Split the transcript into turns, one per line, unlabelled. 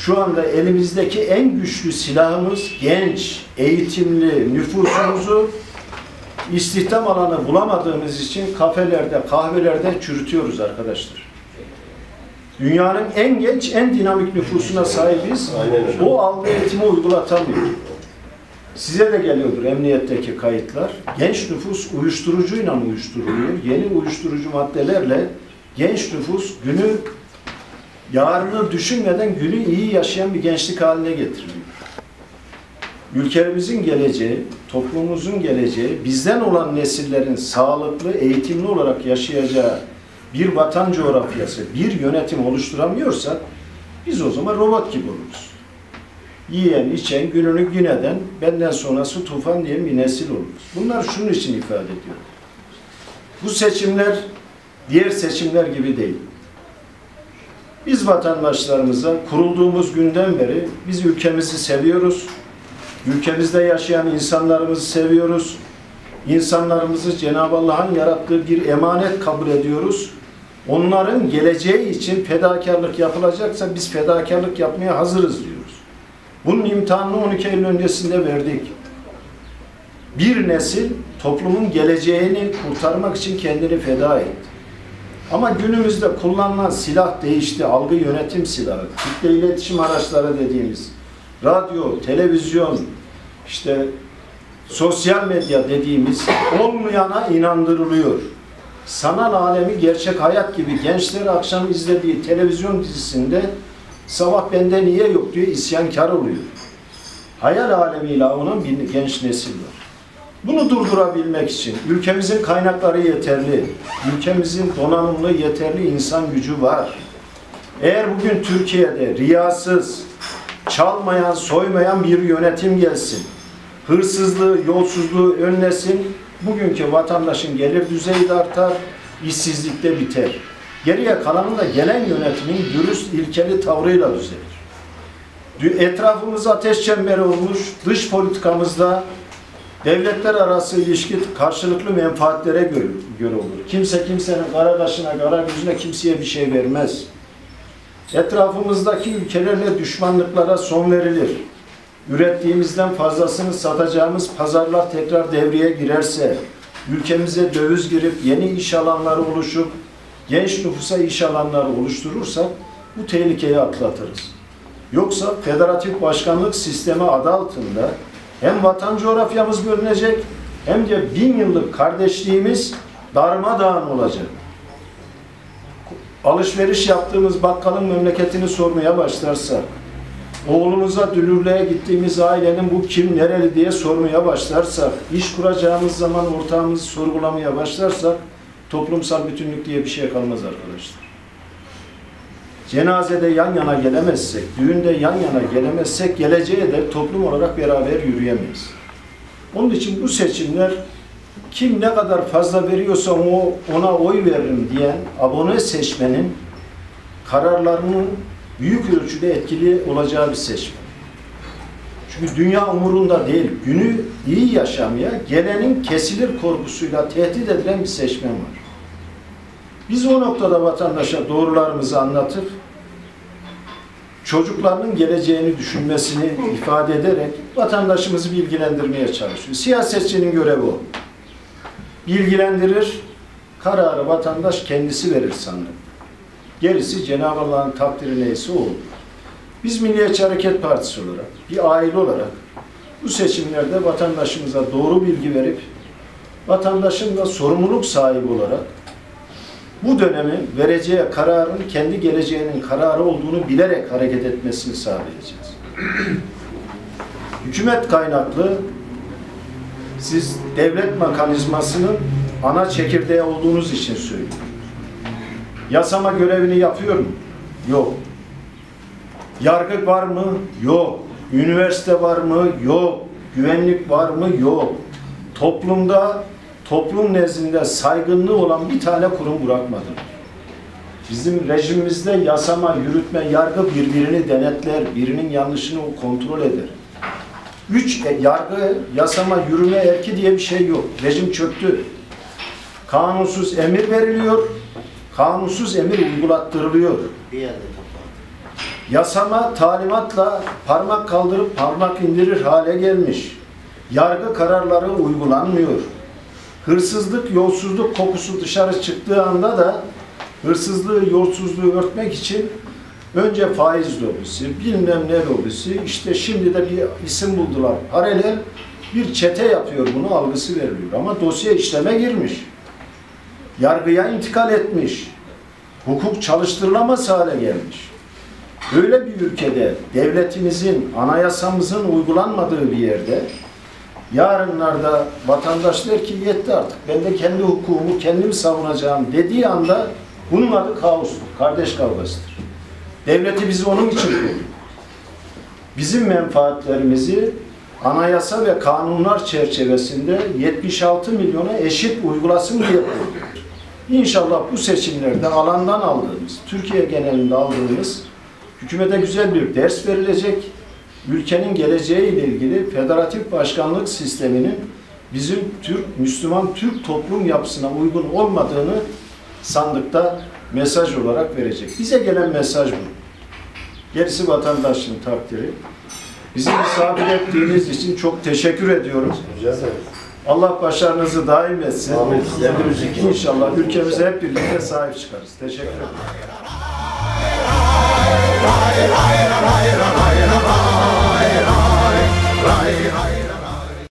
şu anda elimizdeki en güçlü silahımız genç, eğitimli nüfusumuzu istihdam alanı bulamadığımız için kafelerde, kahvelerde çürütüyoruz arkadaşlar. Dünyanın en genç, en dinamik nüfusuna sahibiz. O algı eğitimi uygulatamıyor. Size de geliyordur emniyetteki kayıtlar. Genç nüfus uyuşturucuyla uyuşturuluyor. Yeni uyuşturucu maddelerle genç nüfus günü, yarını düşünmeden günü iyi yaşayan bir gençlik haline getiriliyor. Ülkemizin geleceği, toplumumuzun geleceği, bizden olan nesillerin sağlıklı, eğitimli olarak yaşayacağı bir vatan coğrafyası, bir yönetim oluşturamıyorsak biz o zaman robot gibi oluruz. Yiyen, içen, gününü gün eden, benden sonrası tufan diye bir nesil oluruz. Bunlar şunun için ifade ediyor. Bu seçimler diğer seçimler gibi değil. Biz vatandaşlarımıza kurulduğumuz günden beri biz ülkemizi seviyoruz. Ülkemizde yaşayan insanlarımızı seviyoruz. İnsanlarımızı Cenab-ı Allah'ın yarattığı bir emanet kabul ediyoruz. Onların geleceği için fedakarlık yapılacaksa biz fedakarlık yapmaya hazırız diyoruz. Bunun imtihanını 12 Eylül öncesinde verdik. Bir nesil toplumun geleceğini kurtarmak için kendini feda etti. Ama günümüzde kullanılan silah değişti. Algı yönetim silahı, kitle iletişim araçları dediğimiz, radyo, televizyon, işte sosyal medya dediğimiz olmayana inandırılıyor. Sanal alemi gerçek hayat gibi gençler akşam izlediği televizyon dizisinde sabah bende niye yok diyor, isyankar oluyor. Hayal alemiyle avunan bir genç nesil var. Bunu durdurabilmek için ülkemizin kaynakları yeterli, ülkemizin donanımlı yeterli insan gücü var. Eğer bugün Türkiye'de riyasız, çalmayan, soymayan bir yönetim gelsin, hırsızlığı, yolsuzluğu önlesin, bugünkü vatandaşın gelir düzeyi de artar, işsizlik de biter. Geriye kalanı da gelen yönetimin dürüst, ilkeli tavrıyla düzelir. Etrafımız ateş çemberi olmuş, dış politikamızda devletler arası ilişki karşılıklı menfaatlere göre olur. Kimse kimsenin kara kaşına, kara gözüne kimseye bir şey vermez. Etrafımızdaki ülkelerle düşmanlıklara son verilir. Ürettiğimizden fazlasını satacağımız pazarlar tekrar devreye girerse, ülkemize döviz girip yeni iş alanları oluşup, genç nüfusa iş alanları oluşturursak bu tehlikeyi atlatırız. Yoksa federatif başkanlık sistemi adı altında hem vatan coğrafyamız bölünecek hem de 1000 yıllık kardeşliğimiz darmadağın olacak. Alışveriş yaptığımız bakkalın memleketini sormaya başlarsak, oğlumuza dünürlüğe gittiğimiz ailenin bu kim, nereli diye sormaya başlarsak, iş kuracağımız zaman ortağımızı sorgulamaya başlarsak, toplumsal bütünlük diye bir şey kalmaz arkadaşlar. Cenazede yan yana gelemezsek, düğünde yan yana gelemezsek, geleceğe de toplum olarak beraber yürüyemeyiz. Onun için bu seçimler kim ne kadar fazla veriyorsa ona oy veririm diyen abone seçmenin kararlarının büyük ölçüde etkili olacağı bir seçmen. Çünkü dünya umurunda değil, günü iyi yaşamaya, gelenin kesilir korkusuyla tehdit edilen bir seçmen var. Biz o noktada vatandaşa doğrularımızı anlatıp, çocuklarının geleceğini düşünmesini ifade ederek vatandaşımızı bilgilendirmeye çalışıyor. Siyasetçinin görevi o. Bilgilendirir, kararı vatandaş kendisi verir sanırım. Gerisi Cenab-ı Allah'ın takdiri neyse o olur. Biz Milliyetçi Hareket Partisi olarak, bir aile olarak bu seçimlerde vatandaşımıza doğru bilgi verip, vatandaşın da sorumluluk sahibi olarak bu dönemin vereceği kararın kendi geleceğinin kararı olduğunu bilerek hareket etmesini sağlayacağız. Hükümet kaynaklı siz devlet mekanizmasının ana çekirdeği olduğunuz için söylüyorum. Yasama görevini yapıyor mu? Yok. Yargı var mı? Yok. Üniversite var mı? Yok. Güvenlik var mı? Yok. Toplumda, toplum nezdinde saygınlığı olan bir tane kurum bırakmadı. Bizim rejimimizde yasama, yürütme, yargı birbirini denetler, birinin yanlışını kontrol eder. Yargı, yasama, yürüme erki diye bir şey yok. Rejim çöktü. Kanunsuz emir veriliyor, kanunsuz emir uygulattırılıyor. Yasama talimatla parmak kaldırıp parmak indirir hale gelmiş. Yargı kararları uygulanmıyor. Hırsızlık, yolsuzluk kokusu dışarı çıktığı anda da hırsızlığı, yolsuzluğu örtmek için önce faiz lobisi, bilmem ne lobisi, işte şimdi de bir isim buldular. Paralel bir çete yapıyor, bunu algısı veriliyor. Ama dosya işleme girmiş. Yargıya intikal etmiş. Hukuk çalıştırılamaz hale gelmiş. Böyle bir ülkede devletimizin, anayasamızın uygulanmadığı bir yerde yarınlarda vatandaş der ki yetti artık, ben de kendi hukukumu kendim savunacağım dediği anda bunun adı kaostur, kardeş kavgasıdır. Devleti biz onun için kurduk. Bizim menfaatlerimizi anayasa ve kanunlar çerçevesinde 76 milyona eşit uygulasın diye kurduk. İnşallah bu seçimlerde alandan aldığımız, Türkiye genelinde aldığımız hükümete güzel bir ders verilecek. Ülkenin geleceğiyle ilgili federatif başkanlık sisteminin bizim Müslüman Türk toplum yapısına uygun olmadığını sandıkta mesaj olarak verecek. Bize gelen mesaj bu. Gerisi vatandaşın takdiri. Bizi misafir ettiğiniz için çok teşekkür ediyoruz. Allah başarınızı daim etsin. İnşallah ülkemize hep birlikte sahip çıkarız. Teşekkür ederim.